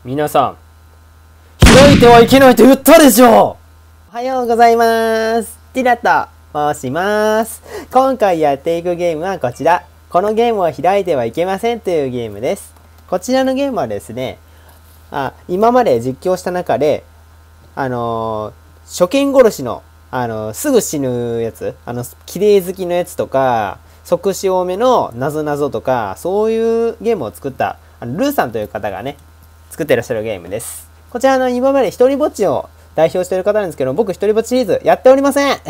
皆さん、開いてはいけないと言ったでしょう。おはようございます。ティラと申します。今回やっていくゲームはこちら。このゲームは開いてはいけませんというゲームです。こちらのゲームはですね、今まで実況した中で、初見殺しの、すぐ死ぬやつ、綺麗好きのやつとか、即死多めのなぞなぞとか、そういうゲームを作った、ルーさんという方がね、作ってらっしゃるゲームです。こちら今まで一人ぼっちを代表している方なんですけど、僕一人ぼっちシリーズやっておりません。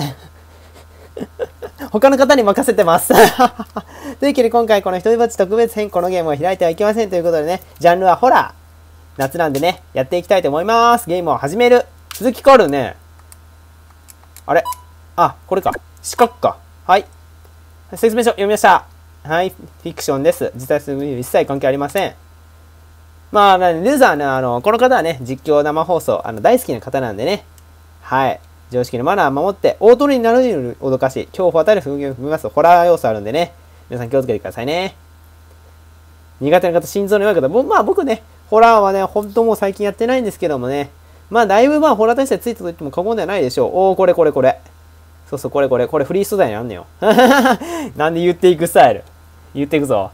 他の方に任せてます。というわけで今回この一人ぼっち特別編、このゲームを開いてはいけませんということでね、ジャンルはホラー。夏なんでね、やっていきたいと思います。ゲームを始める。続き変わるね。あれ？これか。四角か。はい。説明書読みました。はい。フィクションです。実際に一切関係ありません。ルーザーね、この方はね、実況生放送、大好きな方なんでね。はい。常識のマナーを守って、大鳥になるように脅かし、恐怖を与える風景を踏みます。ホラー要素あるんでね。皆さん気をつけてくださいね。苦手な方、心臓の弱い方、僕ね、ホラーはね、ほんともう最近やってないんですけどもね。だいぶホラー体質ついたと言っても過言ではないでしょう。これ。そう、これフリー素材にあんねよ。なんで言っていくスタイル。言っていくぞ。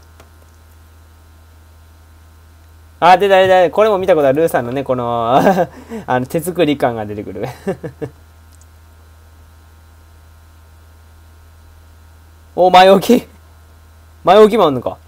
出た。これも見たことあるルーさんのね、この手作り感が出てくる。前置きもあんのか。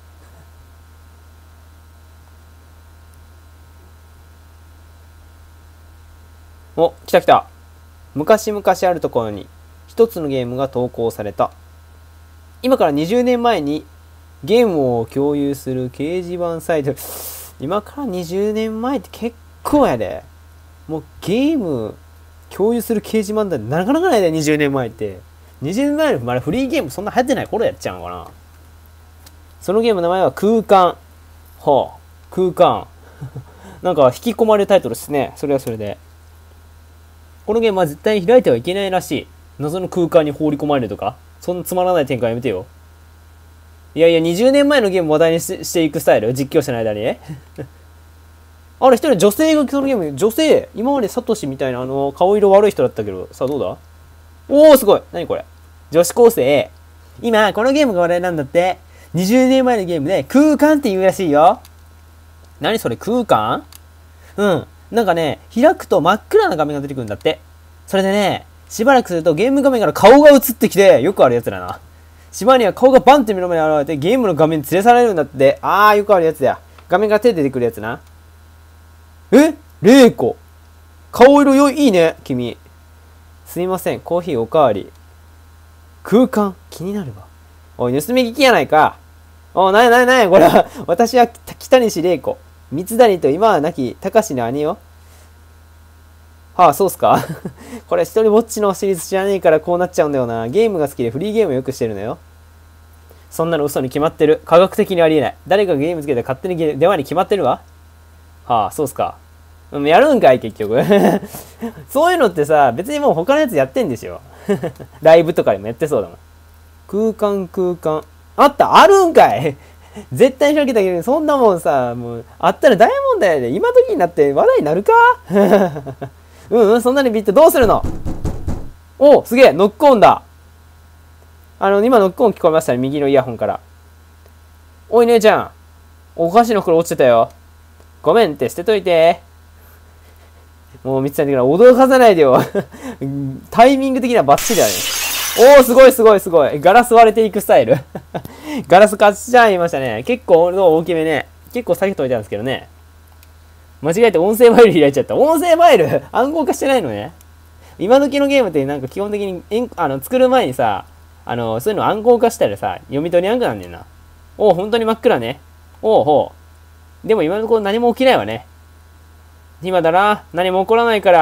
来た。昔々あるところに一つのゲームが投稿された。今から20年前にゲームを共有する掲示板サイト。今から20年前って結構やで。もうゲーム共有する掲示板だってなかなかないで、20年前って。20年前のまだフリーゲームそんな流行ってない頃やっちゃうのかな。そのゲームの名前は空間。空間。なんか引き込まれるタイトルですね。それはそれで。このゲームは絶対に開いてはいけないらしい。謎の空間に放り込まれるとか。そんなつまらない展開やめてよ。いや20年前のゲームを話題にしていくスタイル、実況者の間にね。一人女性がそのゲーム、女性、今までサトシみたいな顔色悪い人だったけど、さあどうだ？すごい。何これ？女子高生。今、このゲームが話題なんだって。20年前のゲームで空間って言うらしいよ。何それ、空間？なんかね、開くと真っ暗な画面が出てくるんだって。それでね、しばらくするとゲーム画面から顔が映ってきて、よくあるやつだな。しばらくには顔がバンって目の前に現れて、ゲームの画面に連れ去られるんだって。よくあるやつや。画面から手出てくるやつな。レイコ。顔色いいね、君。すいません、コーヒーおかわり。空間、気になるわ。おい、盗み聞きやないか。なにこれは、私は北西玲子。三谷と今は亡き高志の兄よ。そうっすか。これ一人ぼっちのシリーズ知らねえからこうなっちゃうんだよな。ゲームが好きでフリーゲームをよくしてるのよ。そんなの嘘に決まってる。科学的にありえない。誰かがゲームつけて勝手に電話に決まってるわ。そうっすか。やるんかい、結局。そういうのってさ、別にもう他のやつやってんでしょ。ライブとかでもやってそうだもん。空間。あるんかい。絶対に開けたけど、そんなもんさ、もう、あったら大問題やで。今時になって話題になるか？そんなにビットどうするの？すげえ、ノックオンだ。今ノックオン聞こえましたね、右のイヤホンから。おい姉ちゃん、お菓子の袋落ちてたよ。ごめんって捨てといて。もう見てたんだから驚かさないでよ。タイミング的にはバッチリだね。すごい。ガラス割れていくスタイル。ガラス勝ちちゃいましたね。結構大きめね。結構下げといたんですけどね。間違えて音声ファイル開いちゃった。音声ファイル暗号化してないのね。今時のゲームってなんか基本的に作る前にさ、そういうの暗号化したらさ、読み取りやんくなんねんな。本当に真っ暗ね。でも今のところ何も起きないわね。今だな。何も起こらないから。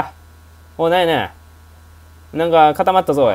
なんか固まったぞ、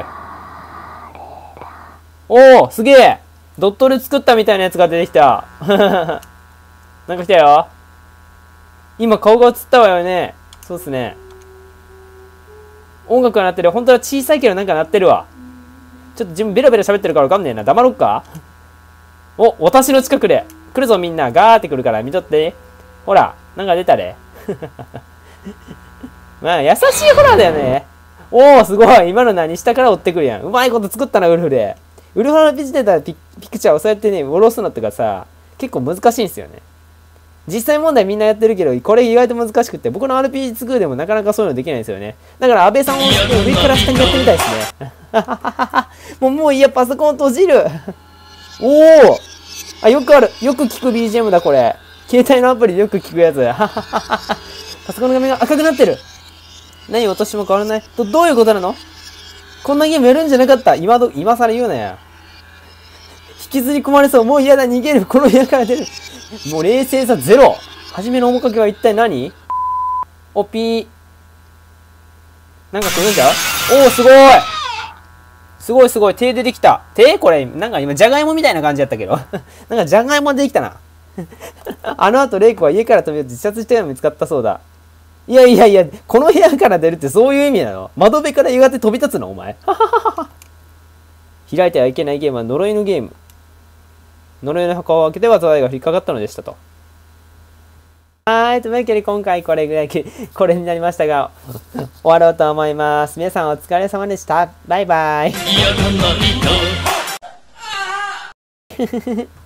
すげえ！ドットで作ったみたいなやつが出てきた。なんか来たよ。今顔が映ったわよね。そうっすね。音楽が鳴ってる。本当は小さいけどなんか鳴ってるわ。ちょっと自分ベラベラ喋ってるからわかんねえな。黙ろっか？私の近くで。来るぞみんな。ガーって来るから見とって。ほら、なんか出たで。 まあ、優しいホラーだよね。おお、すごい。今の何下から追ってくるやん。うまいこと作ったな、ウルフで。ウルフのピチテータピクチャーをそうやってね、下ろすのとかさ、結構難しいんですよね。実際問題みんなやってるけど、これ意外と難しくて、僕の RPG2 でもなかなかそういうのできないんですよね。だから、安倍さんを上から下にやってみたいですね。もういいや、パソコン閉じる。おお、あ、よくある。よく聞く BGM だ、これ。携帯のアプリでよく聞くやつ。パソコンの画面が赤くなってる。何落としも変わらない。どういうことなの？こんなゲームやるんじゃなかった。今更言うなや。引きずり込まれそう。もう嫌だ、逃げる。この部屋から出る。もう冷静さゼロ。初めの面影は一体何？おピー。なんか来るんじゃう？おー、すごい。すごい。手出てきた。手これ、なんか今、じゃがいもみたいな感じやったけど。なんかじゃがいも出てきたな。あの後、レイコは家から飛び出て自殺したのが見つかったそうだ。いや、この部屋から出るってそういう意味なの？窓辺からやがて飛び立つのお前。開いてはいけないゲームは呪いのゲーム。呪いの箱を開けては災いが降りかかったのでしたと。というわけで今回これになりましたが、終わろうと思います。皆さんお疲れ様でした。バイバイ。